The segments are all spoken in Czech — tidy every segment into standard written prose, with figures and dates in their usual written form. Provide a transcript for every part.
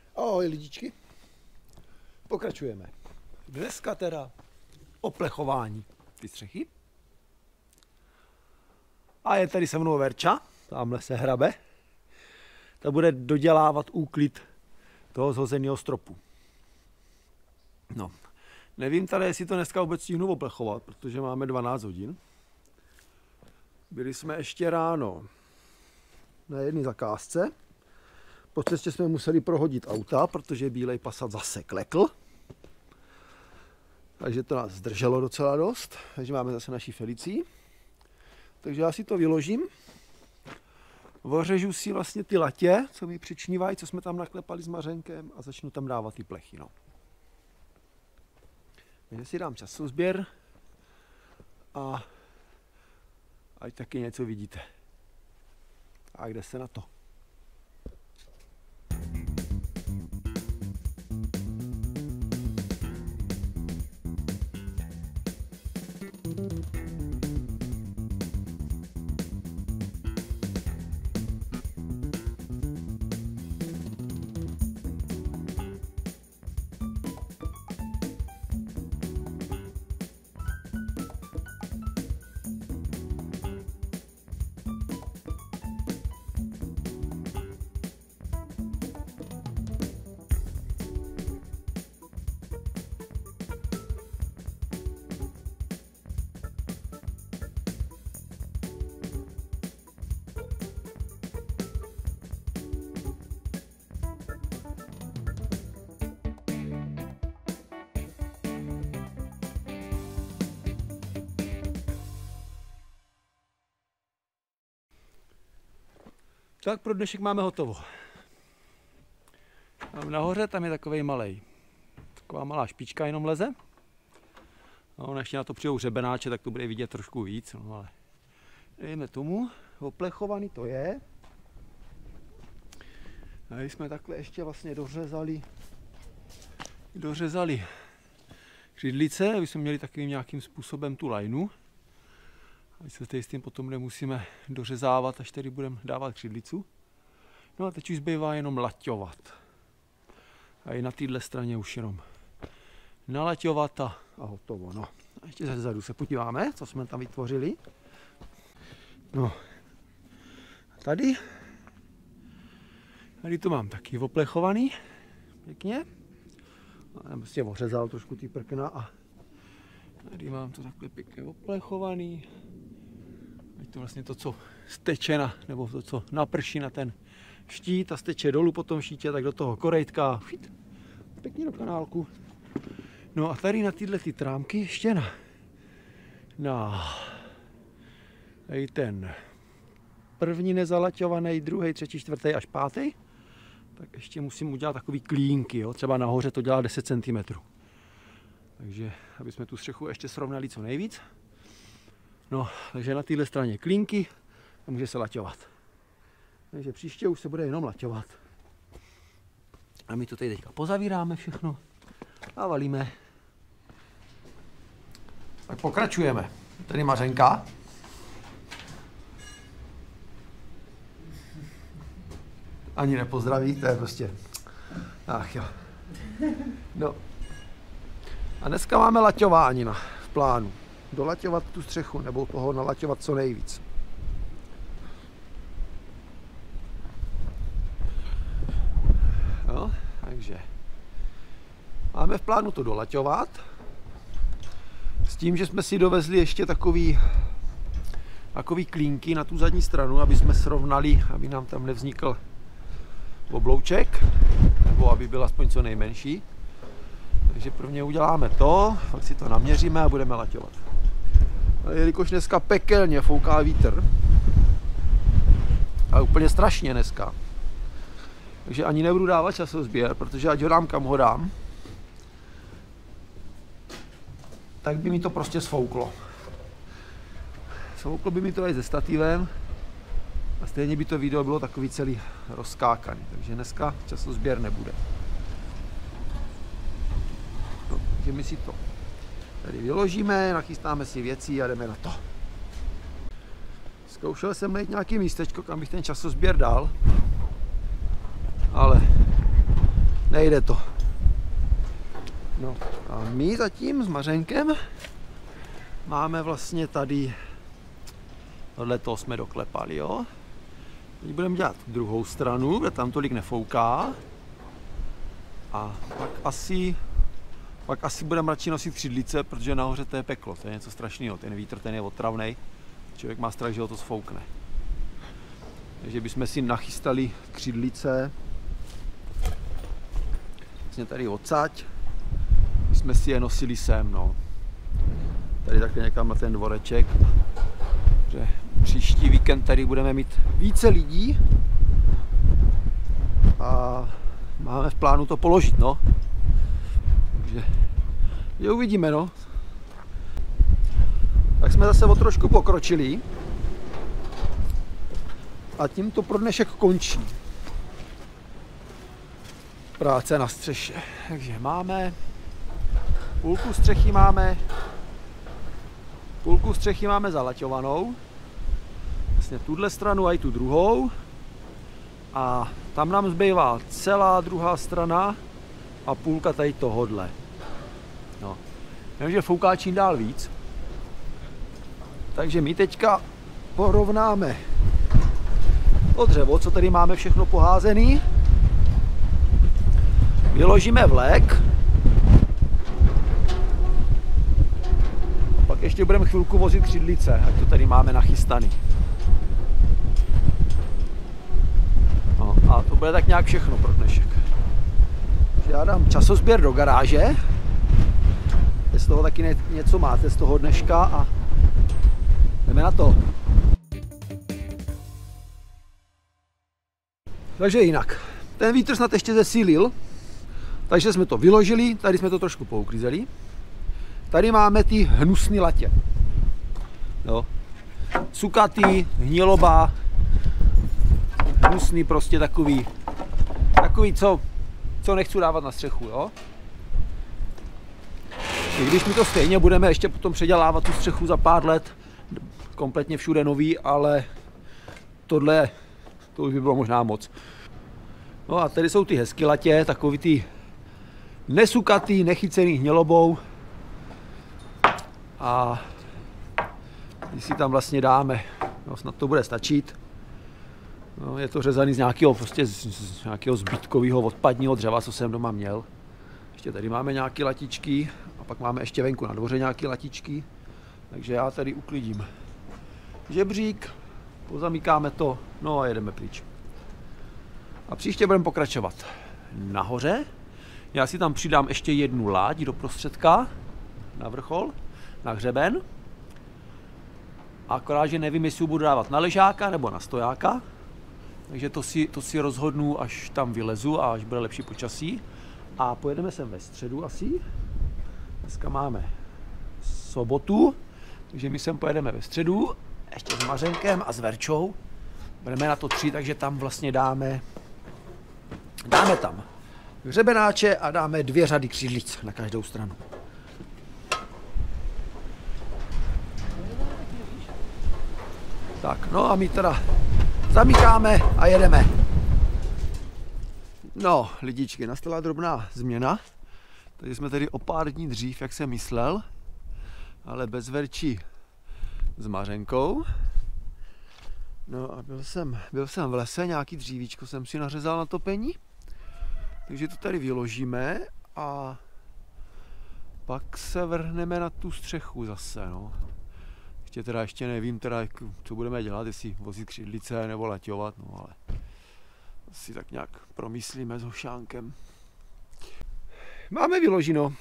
Ahoj lidičky, pokračujeme. Dneska teda oplechování ty střechy. A je tady se mnou Verča, tamhle se hrabe. Ta bude dodělávat úklid toho zhozeného stropu. No, nevím tady, jestli to dneska vůbec stihnu oplechovat, protože máme 12 hodin. Byli jsme ještě ráno na jedné zakázce. Po cestě jsme museli prohodit auta, protože bílej Passat zase klekl. Takže to nás zdrželo docela dost. Takže máme zase naši Felicii. Takže já si to vyložím. Ořežu si vlastně ty latě, co mi přičnívají, co jsme tam naklepali s Mařenkem, a začnu tam dávat ty plechy. No. Takže si dám časozběr a ať taky něco vidíte. A kde se na to? Tak pro dnešek máme hotovo. Tam nahoře, tam je takovej malej. Taková malá špička jenom leze. No, ještě na to přijou řebenáče, tak to bude vidět trošku víc. No, ale dejme tomu, oplechovaný to je. A jsme takhle ještě vlastně dořezali křidlice, aby jsme měli takovým nějakým způsobem tu lajnu. Ať se tady s tím potom nemusíme dořezávat, až tady budeme dávat křidlicu. No a teď už zbývá jenom laťovat. A i na téhle straně už jenom nalaťovat a hotovo. No. A ještě zezadu se podíváme, co jsme tam vytvořili. No. Tady to mám taky oplechovaný. Pěkně. A já prostě ořezal trošku ty prkna a tady mám to takhle pěkně oplechovaný. Ať to vlastně to, co steče nebo to, co naprší na ten štít a steče dolů po tom štítě, tak do toho korejtka. Pěkně do kanálku. No a tady na tyhle ty trámky ještě na tady ten první nezalaťovaný, druhý, třetí, čtvrtý až pátý. Tak ještě musím udělat takový klínky, jo? Třeba nahoře to dělá 10 cm. Takže aby jsme tu střechu ještě srovnali co nejvíc. No, takže na téhle straně klínky a může se laťovat. Takže příště už se bude jenom laťovat. A my to tady teďka pozavíráme všechno a valíme. Tak pokračujeme. Tady Mařenka. Ani nepozdraví, to je prostě... Ach jo. No. A dneska máme laťování v plánu. Dolaťovat tu střechu, nebo toho nalaťovat co nejvíc. No, takže máme v plánu to dolaťovat. S tím, že jsme si dovezli ještě takový klínky na tu zadní stranu, aby jsme srovnali, aby nám tam nevznikl oblouček, nebo aby byl aspoň co nejmenší. Takže prvně uděláme to, pak si to naměříme a budeme laťovat. A jelikož dneska pekelně fouká vítr, a úplně strašně dneska, takže ani nebudu dávat časozběr, protože ať ho dám kam ho dám, tak by mi to prostě sfouklo. Sfouklo by mi to i se stativem a stejně by to video bylo takový celý rozkákaný, takže dneska časozběr nebude. No, takže my si to tady vyložíme, nachystáme si věci a jdeme na to. Zkoušel jsem najít nějaký místečko, kam bych ten časozběr dal, ale Nejde to. No a my zatím s Mařenkem máme vlastně tady, tohleto jsme doklepali, jo. Teď budeme dělat druhou stranu, kde tam tolik nefouká. A pak asi budeme radši nosit křidlice, protože nahoře to je peklo, to je něco strašného, ten vítr, ten je otravnej. Člověk má strach, že ho to sfoukne. Takže bychom si nachystali křidlice. Vlastně tady odsaď. My jsme si je nosili sem, no. Tady takhle někam na ten dvoreček. Že příští víkend tady budeme mít více lidí. A máme v plánu to položit, no. Takže uvidíme, no. Tak jsme zase o trošku pokročili. A tím to pro dnešek končí. Práce na střeše. Takže máme půlku střechy máme zalaťovanou. Vlastně tuhle stranu a i tu druhou. A tam nám zbývá celá druhá strana a půlka tady tohodle. No. Vím, že fouká čím dál víc. Takže my teďka porovnáme to dřevo, co tady máme všechno poházený. Vyložíme vlek. A pak ještě budeme chvilku vozit křidlice, ať to tady máme nachystaný. No, a to bude tak nějak všechno pro dnešek. Takže já dám časozběr do garáže. Z toho taky něco máte z toho dneška a jdeme na to. Takže jinak, ten vítr snad ještě zesílil, takže jsme to vyložili, tady jsme to trošku pouklízeli. Tady máme ty hnusné latě. Jo. Cukatý, hniloba, hnusný, prostě takový, co nechci dávat na střechu, jo. I když my to stejně budeme ještě potom předělávat tu střechu za pár let, kompletně všude nový, ale tohle, to už by bylo možná moc. No a tady jsou ty hezky latě, takový ty nesukatý, nechycený hnělobou. A když si tam vlastně dáme, no snad to bude stačit. No, je to řezaný z nějakého, prostě z nějakého zbytkového odpadního dřeva, co jsem doma měl. Ještě tady máme nějaké latičky a pak máme ještě venku na dvoře nějaké latičky. Takže já tady uklidím žebřík, pozamykáme to, no a jedeme pryč. A příště budeme pokračovat nahoře. Já si tam přidám ještě jednu láď do prostředka, na vrchol, na hřeben. Akorát, že nevím, jestli budu dávat na ležáka nebo na stojáka. Takže to si rozhodnu, až tam vylezu a až bude lepší počasí. A pojedeme sem ve středu asi. Dneska máme sobotu, takže my sem pojedeme ve středu, ještě s Mařenkem a s Verčou. Budeme na to 3, takže tam vlastně dáme tam hřebenáče a dáme 2 řady křídlic na každou stranu. Tak, no a my teda zamykáme a jedeme. No, lidičky, nastala drobná změna. Tady jsme tedy o pár dní dřív, jak jsem myslel, ale bez Verčí s Mařenkou. No a byl jsem v lese, nějaký dřívíčko jsem si nařezal na topení. Takže to tady vyložíme a pak se vrhneme na tu střechu zase, no. Ještě nevím, co budeme dělat, jestli vozit křidlice nebo laťovat, no ale asi tak nějak promyslíme s Hošánkem. Máme vyloženo.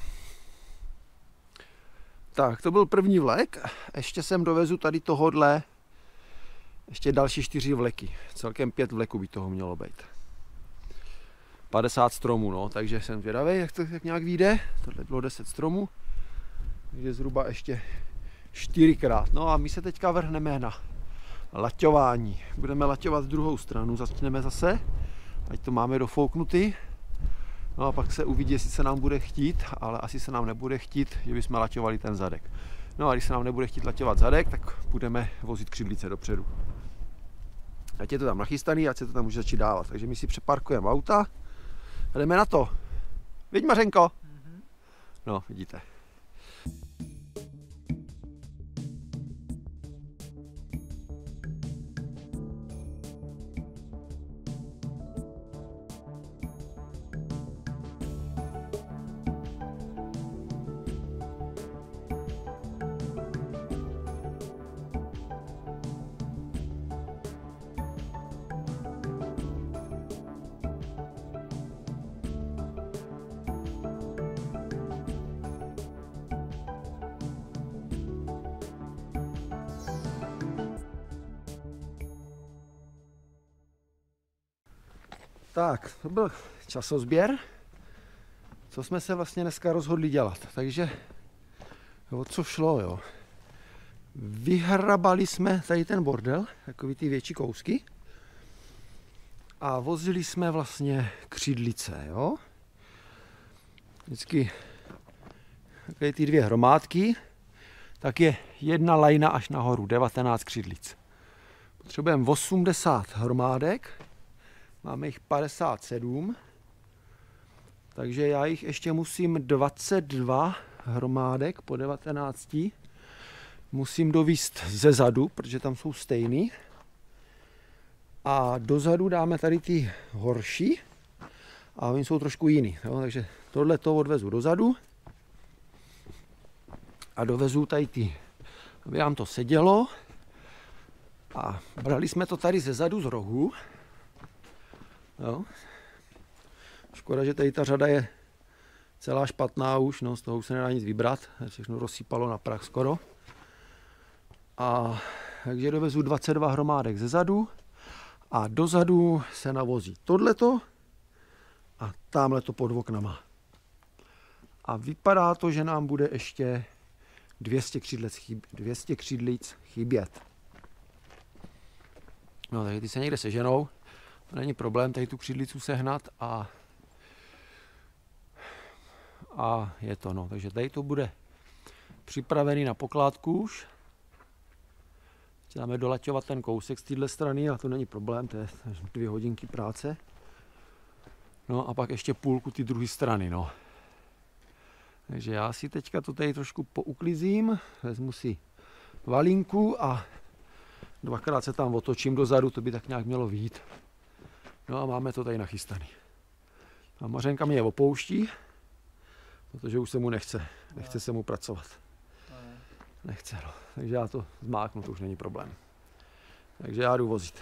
Tak, to byl první vlek, ještě sem dovezu tady tohodle, ještě další 4 vleky, celkem 5 vleků by toho mělo být. 50 stromů, no, takže jsem zvědavý, jak to nějak vyjde. Tohle bylo 10 stromů, takže zhruba ještě 4krát. No a my se teďka vrhneme na laťování. Budeme laťovat druhou stranu, začneme zase, ať to máme dofouknutý. No a pak se uvidí, jestli se nám bude chtít, ale asi se nám nebude chtít, že bychom laťovali ten zadek. No a když se nám nebude chtít laťovat zadek, tak budeme vozit křidlice dopředu. Ať je to tam nachystaný, ať se to tam může začít dávat. Takže my si přeparkujeme auta, A jdeme na to. Vidíš, Mařenko? No, vidíte. Tak, to byl časozběr, co jsme se vlastně dneska rozhodli dělat. Takže o co šlo, jo. Vyhrabali jsme tady ten bordel, takový ty větší kousky. A vozili jsme vlastně křídlice, jo. Vždycky takové ty dvě hromádky, tak je jedna lajna až nahoru, 19 křídlic. Potřebujeme 80 hromádek. Máme jich 57, takže já jich ještě musím 22 hromádek po 19. Musím dovízt ze zadu, protože tam jsou stejný. A dozadu dáme tady ty horší a oni jsou trošku jiný. Jo? Takže tohle to odvezu dozadu a dovezu tady ty, aby nám to sedělo. A brali jsme to tady ze zadu z rohu. Jo. Škoda, že tady ta řada je celá špatná už, no, z toho už se nedá nic vybrat, všechno rozsypalo na prach skoro. A takže dovezu 22 hromádek ze zadu a dozadu se navozí tohleto a támhleto pod oknama. A vypadá to, že nám bude ještě 200 křídlic chybět. No, takže ty se někde seženou. Není problém tady tu křídlicu sehnat a je to, no. Takže tady to bude připravený na pokládku už. Dáme dolaťovat ten kousek z téhle strany a to není problém, to je 2 hodinky práce. No a pak ještě půlku ty druhé strany, no. Takže já si teďka to tady trošku pouklizím, vezmu si valinku a dvakrát se tam otočím dozadu, to by tak nějak mělo vyjít. No a máme to tady nachystaný. A Mařenka mě opouští, protože už se mu nechce se mu pracovat. Nechce, no. Takže já to zmáknu, to už není problém. Takže já jdu vozit.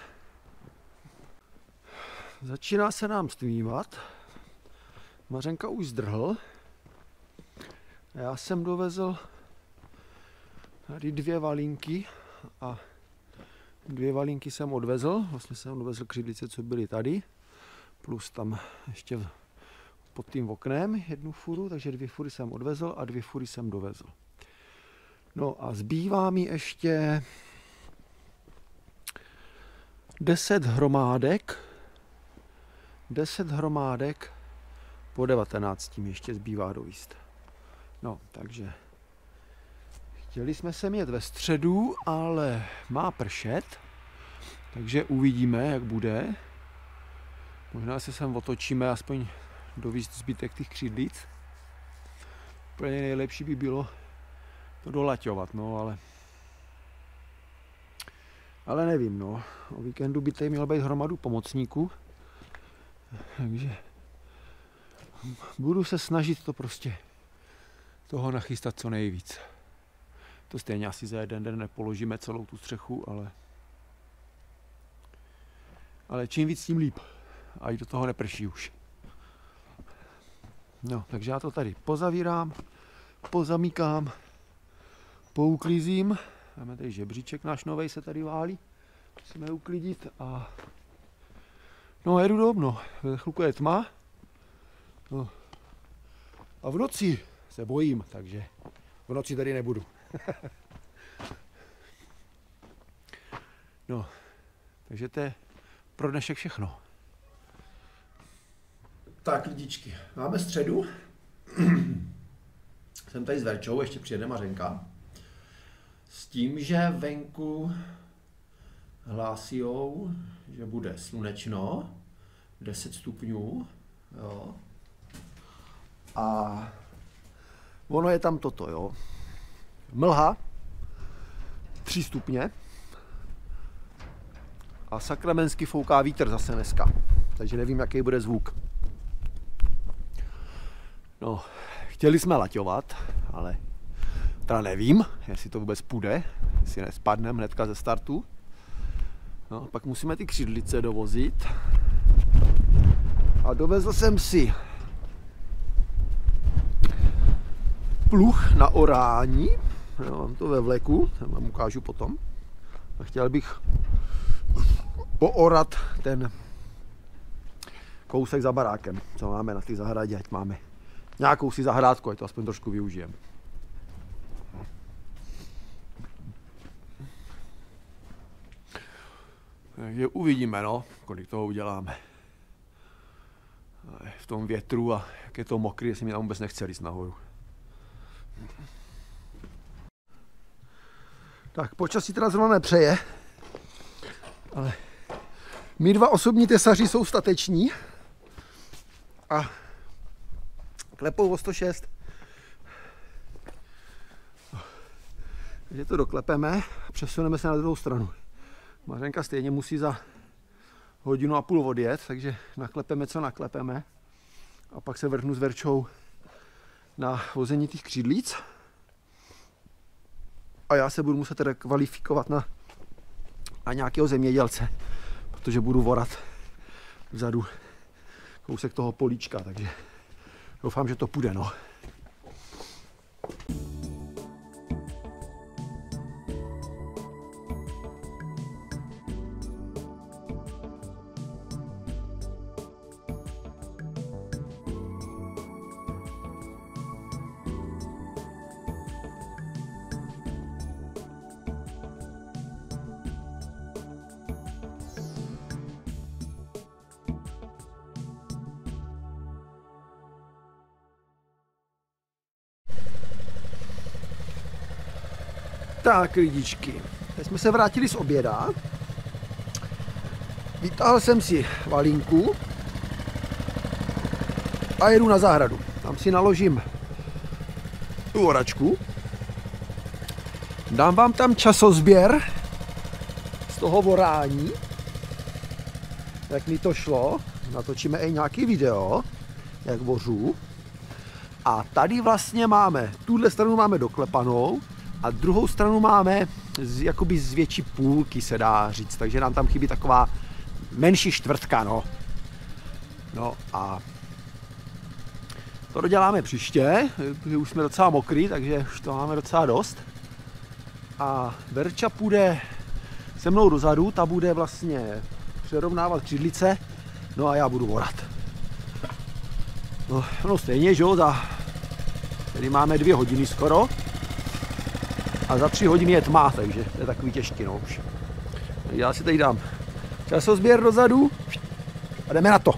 Začíná se nám stmívat. Mařenka už zdrhl. Já jsem dovezl tady 2 valínky a 2 valínky jsem odvezl. Vlastně jsem odvezl křídlice, co byly tady. Plus tam ještě pod tím oknem 1 furu, takže 2 fury jsem odvezl a 2 fury jsem dovezl. No a zbývá mi ještě 10 hromádek. 10 hromádek po 19 mi ještě zbývá dovíst. No, takže chtěli jsme sem jet ve středu, ale má pršet, takže uvidíme, jak bude. Možná se sem otočíme, aspoň dovízt zbytek těch křídlic. Úplně nejlepší by bylo to dolaťovat, no, ale nevím, no. O víkendu by tady mělo být hromadu pomocníků, takže budu se snažit to prostě toho nachystat co nejvíc. To stejně asi za jeden den nepoložíme celou tu střechu, ale čím víc, tím líp. Ať do toho neprší už. No, takže já to tady pozavírám, pozamykám, pouklízím. Máme tady žebříček náš novej, se tady válí. Musíme uklidit a no, jedu domů. Ve chvilku je tma. No. A v noci se bojím, takže v noci tady nebudu. No, takže to je pro dnešek všechno. Tak lidičky, máme středu. Jsem tady s Verčou, ještě přijede Mařenka. S tím, že venku hlásijou, že bude slunečno, 10 stupňů, Jo. A ono je tam toto, jo. Mlha, 3 stupně. A sakramensky fouká vítr zase dneska. Takže nevím, jaký bude zvuk. No, chtěli jsme laťovat, ale teda nevím, jestli to vůbec půjde, jestli nespadneme hnedka ze startu. No, pak musíme ty křidlice dovozit. A dovezl jsem si pluh na orání. Jo, mám to ve vleku, to vám ukážu potom. A chtěl bych poorat ten kousek za barákem, co máme na té zahradě, ať máme nějakou si zahrádku, ať to aspoň trošku využijeme. Takže uvidíme, no, kolik toho uděláme. V tom větru a jak je to mokrý, jestli mi tam vůbec nechce jít nahoru. Tak počasí teda zrovna nepřeje, ale my 2 osobní tesaři jsou stateční a klepou o 106. Takže to doklepeme a přesuneme se na druhou stranu. Mařenka stejně musí za 1,5 hodinu odjet, takže naklepeme, co naklepeme. A pak se vrhnu s Verčou na vození těch křídlíc. A já se budu muset teda kvalifikovat na nějakého zemědělce, protože budu vorat vzadu kousek toho políčka, takže doufám, že to půjde, no. Tak lidičky, teď jsme se vrátili z oběda. Vytáhl jsem si valínku a jedu na zahradu. Tam si naložím tu oračku. Dám vám tam časozběr z toho vorání, jak mi to šlo. Natočíme i nějaký video, jak vořu. A tady vlastně máme, tuhle stranu máme doklepanou, a druhou stranu máme jakoby z větší půlky, se dá říct, takže nám tam chybí taková menší čtvrtka, no. No a to doděláme příště, už jsme docela mokrý, takže už to máme docela dost. A Verča půjde se mnou dozadu, ta bude vlastně přerovnávat křidlice, no a já budu vorat. No stejně, že jo, tady máme 2 hodiny skoro. A za 3 hodiny je tma, takže to je takový těžký, no už. Já si tady dám časozběr dozadu a jdeme na to.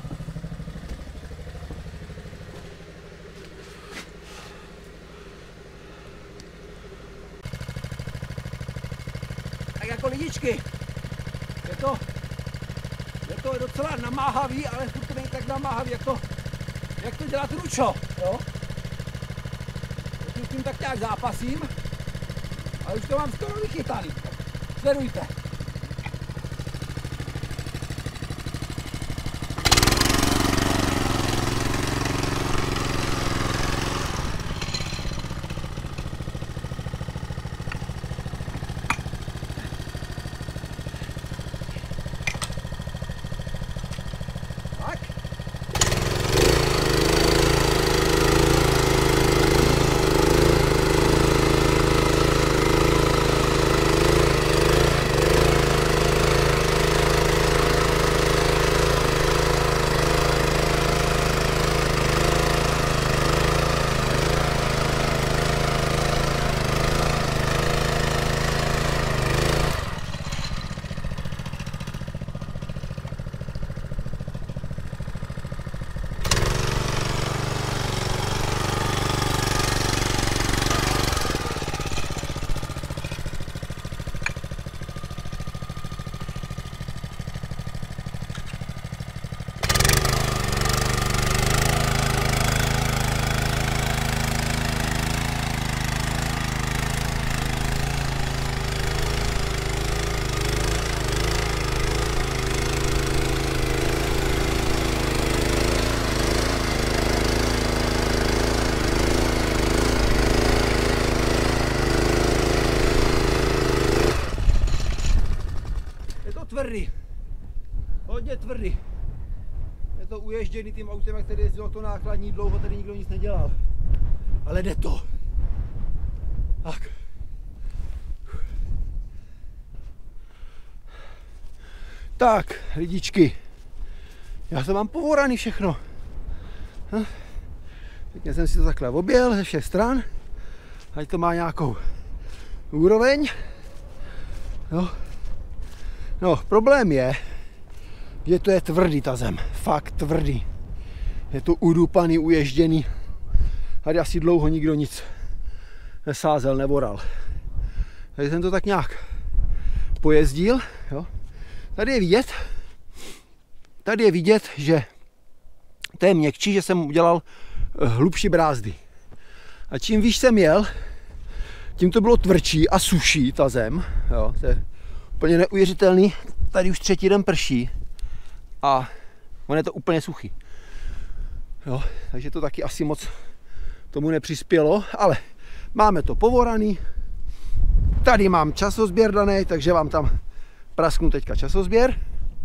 Tak jako lidičky, je to docela namáhavý, ale furt to není tak namáhavý, jak to dělá Tručo, jo? Já s tím tak nějak zápasím. A už to mám skoro vychytaný. Sledujte. to tvrdý. Hodně tvrdý. Je to uježděný tím autem, který jezdilo to nákladní, dlouho tady nikdo nic nedělal. Ale jde to. Tak. Tak, lidičky. Já to mám povoraný všechno. Pěkně jsem si to takhle objel ze všech stran. Ať to má nějakou úroveň. No, problém je, že to je tvrdý ta zem. Fakt tvrdý. Je to udupaný, uježděný. Tady asi dlouho nikdo nic nesázel, neboral. Takže jsem to tak nějak pojezdil. Jo. Tady je vidět, že to je měkčí, že jsem udělal hlubší brázdy. A čím výš jsem jel, tím to bylo tvrdší a suší ta zem. Jo, to je úplně neuvěřitelný. Tady už 3. den prší a on je to úplně suchý. Jo, takže to taky asi moc tomu nepřispělo, ale máme to povoraný. Tady mám časozběr daný, takže vám tam prasknu teďka časozběr.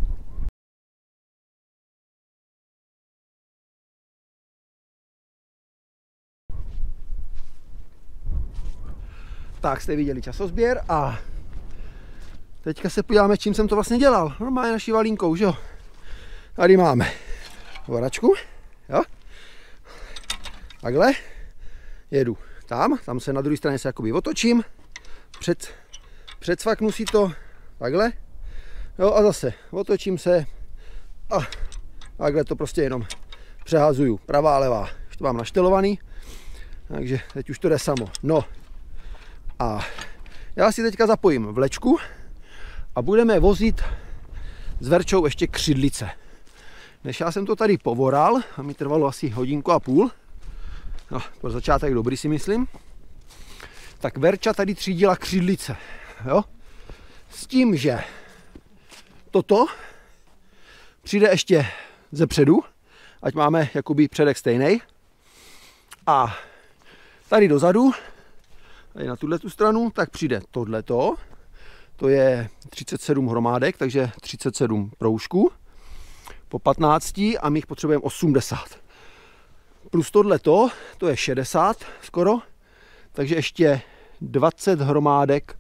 Tak jste viděli časozběr a teďka se podíváme, čím jsem to vlastně dělal. Normálně naší valínkou, že jo. Tady máme voračku, jo. Takhle. Jedu tam se na druhé straně se jakoby otočím. Předsvaknu si to, takhle. Jo a zase otočím se a takhle to prostě jenom přehazuju. Pravá, levá. Už to mám naštelovaný. Takže teď už to jde samo. No. A já si teďka zapojím vlečku a budeme vozit s Verčou ještě křidlice. Než já jsem to tady povoral, a mi trvalo asi 1,5 hodiny, no, pro začátek dobrý si myslím, tak Verča tady třídila křidlice. Jo? S tím, že toto přijde ještě ze předu, ať máme jakoby předek stejný. A tady dozadu, tady na tuhle stranu, tak přijde tohleto. To je 37 hromádek, takže 37 proužků po 15 a my jich potřebujeme 80. Plus tohleto, to je 60 skoro, takže ještě 20 hromádek.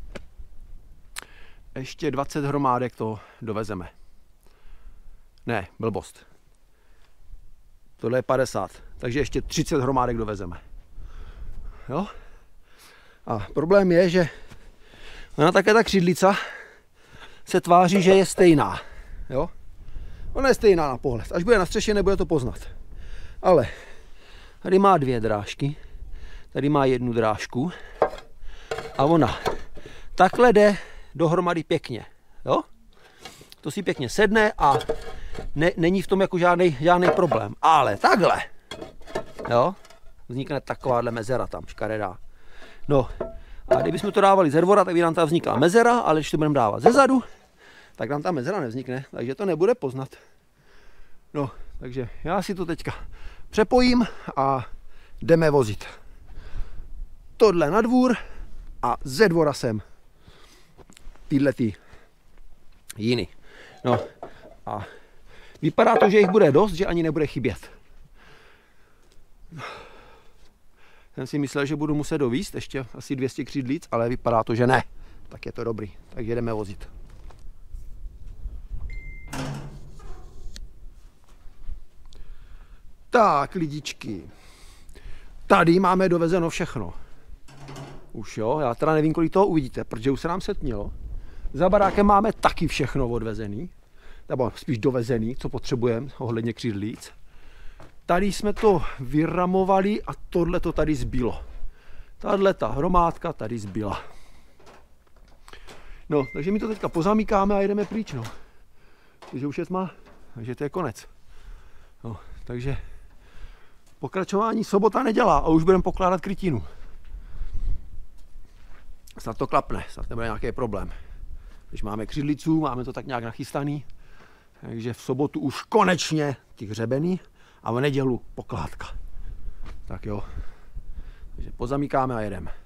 Ještě 20 hromádek to dovezeme. Ne, blbost. Tohle je 50, takže ještě 30 hromádek dovezeme. Jo? A problém je, že ona také ta křidlica se tváří, že je stejná. Jo? Ona je stejná na pohled. Až bude na střeše, nebude to poznat. Ale tady má 2 drážky, tady má 1 drážku a ona takhle jde dohromady pěkně. Jo? To si pěkně sedne a není v tom jako žádný problém. Ale takhle, jo, vznikne takováhle mezera tam, škaredá. No a kdybychom to dávali ze dvora, tak by nám tam vznikla mezera, ale když to budeme dávat ze zadu, tak nám ta mezera nevznikne, takže to nebude poznat. No, takže já si to teďka přepojím a jdeme vozit. Tohle na dvůr a ze dvora sem tyhle jiný. No a vypadá to, že jich bude dost, že ani nebude chybět. Jsem si myslel, že budu muset dovízt ještě asi 200 křidlíc, ale vypadá to, že ne. Tak je to dobrý, takže jdeme vozit. Tak, lidičky. Tady máme dovezeno všechno. Už jo, já teda nevím, kolik toho uvidíte, protože už se nám setmělo. Za barákem máme taky všechno odvezený, nebo spíš dovezený, co potřebujeme ohledně křidlíc. Tady jsme to vyramovali a tohle to tady zbylo. Tahle ta hromádka tady zbyla. No, takže my to teďka pozamíkáme a jedeme pryč, no. Takže už je tma, takže to je konec. No, takže pokračování sobota nedělá a už budeme pokládat krytinu. Snad to klapne, snad nebude nějaký problém. Když máme křidlicu, máme to tak nějak nachystaný, takže v sobotu už konečně ty hřebeny a v nedělu pokládka. Tak jo, takže pozamíkáme a jedeme.